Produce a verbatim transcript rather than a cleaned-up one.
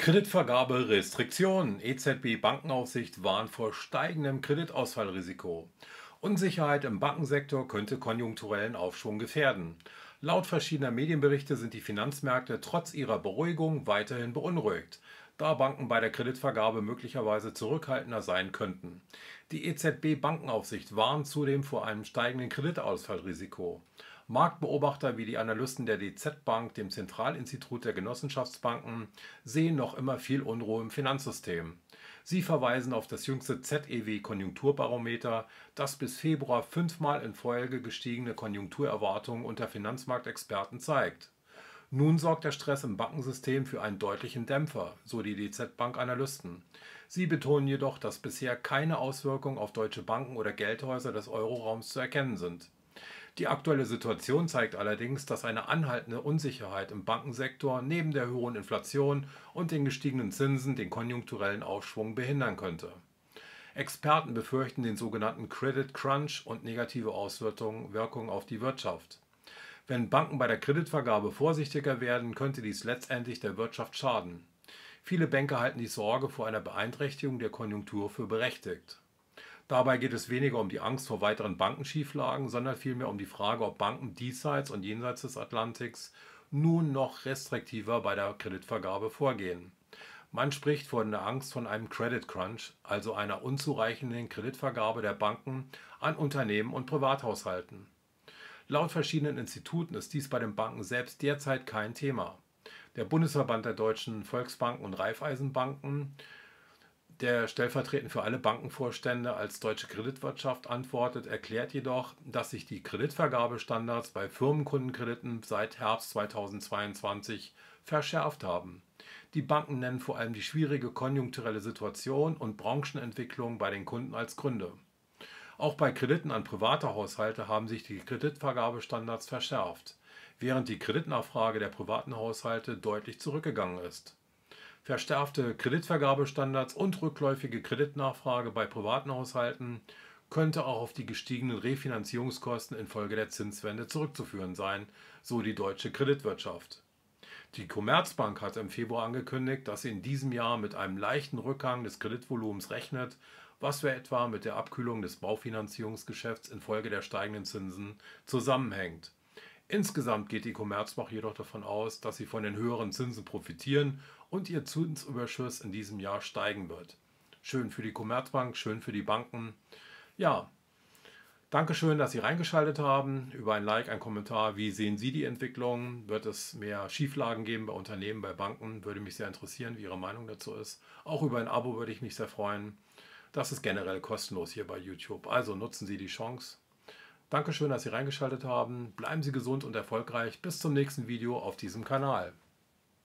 Kreditvergabe Restriktionen. E Z B-Bankenaufsicht warnt vor steigendem Kreditausfallrisiko. Unsicherheit im Bankensektor könnte konjunkturellen Aufschwung gefährden. Laut verschiedener Medienberichte sind die Finanzmärkte trotz ihrer Beruhigung weiterhin beunruhigt, da Banken bei der Kreditvergabe möglicherweise zurückhaltender sein könnten. Die E Z B-Bankenaufsicht warnt zudem vor einem steigenden Kreditausfallrisiko. Marktbeobachter wie die Analysten der D Z Bank, dem Zentralinstitut der Genossenschaftsbanken, sehen noch immer viel Unruhe im Finanzsystem. Sie verweisen auf das jüngste Z E W-Konjunkturbarometer, das bis Februar fünfmal in Folge gestiegene Konjunkturerwartungen unter Finanzmarktexperten zeigt. Nun sorgt der Stress im Bankensystem für einen deutlichen Dämpfer, so die D Z Bank-Analysten. Sie betonen jedoch, dass bisher keine Auswirkungen auf deutsche Banken oder Geldhäuser des Euroraums zu erkennen sind. Die aktuelle Situation zeigt allerdings, dass eine anhaltende Unsicherheit im Bankensektor neben der hohen Inflation und den gestiegenen Zinsen den konjunkturellen Aufschwung behindern könnte. Experten befürchten den sogenannten Credit Crunch und negative Auswirkungen Wirkungen auf die Wirtschaft. Wenn Banken bei der Kreditvergabe vorsichtiger werden, könnte dies letztendlich der Wirtschaft schaden. Viele Banker halten die Sorge vor einer Beeinträchtigung der Konjunktur für berechtigt. Dabei geht es weniger um die Angst vor weiteren Bankenschieflagen, sondern vielmehr um die Frage, ob Banken diesseits und jenseits des Atlantiks nun noch restriktiver bei der Kreditvergabe vorgehen. Man spricht von der Angst von einem Credit Crunch, also einer unzureichenden Kreditvergabe der Banken an Unternehmen und Privathaushalten. Laut verschiedenen Instituten ist dies bei den Banken selbst derzeit kein Thema. Der Bundesverband der deutschen Volksbanken und Raiffeisenbanken, der stellvertretend für alle Bankenvorstände als deutsche Kreditwirtschaft antwortet, erklärt jedoch, dass sich die Kreditvergabestandards bei Firmenkundenkrediten seit Herbst zweitausendzweiundzwanzig verschärft haben. Die Banken nennen vor allem die schwierige konjunkturelle Situation und Branchenentwicklung bei den Kunden als Gründe. Auch bei Krediten an private Haushalte haben sich die Kreditvergabestandards verschärft, während die Kreditnachfrage der privaten Haushalte deutlich zurückgegangen ist. Verschärfte Kreditvergabestandards und rückläufige Kreditnachfrage bei privaten Haushalten könnte auch auf die gestiegenen Refinanzierungskosten infolge der Zinswende zurückzuführen sein, so die deutsche Kreditwirtschaft. Die Commerzbank hat im Februar angekündigt, dass sie in diesem Jahr mit einem leichten Rückgang des Kreditvolumens rechnet, was für etwa mit der Abkühlung des Baufinanzierungsgeschäfts infolge der steigenden Zinsen zusammenhängt. Insgesamt geht die Commerzbank jedoch davon aus, dass sie von den höheren Zinsen profitieren und ihr Zinsüberschuss in diesem Jahr steigen wird. Schön für die Commerzbank, schön für die Banken. Ja, danke schön, dass Sie reingeschaltet haben. Über ein Like, ein Kommentar. Wie sehen Sie die Entwicklung? Wird es mehr Schieflagen geben bei Unternehmen, bei Banken? Würde mich sehr interessieren, wie Ihre Meinung dazu ist. Auch über ein Abo würde ich mich sehr freuen. Das ist generell kostenlos hier bei YouTube. Also nutzen Sie die Chance. Dankeschön, dass Sie reingeschaltet haben. Bleiben Sie gesund und erfolgreich. Bis zum nächsten Video auf diesem Kanal.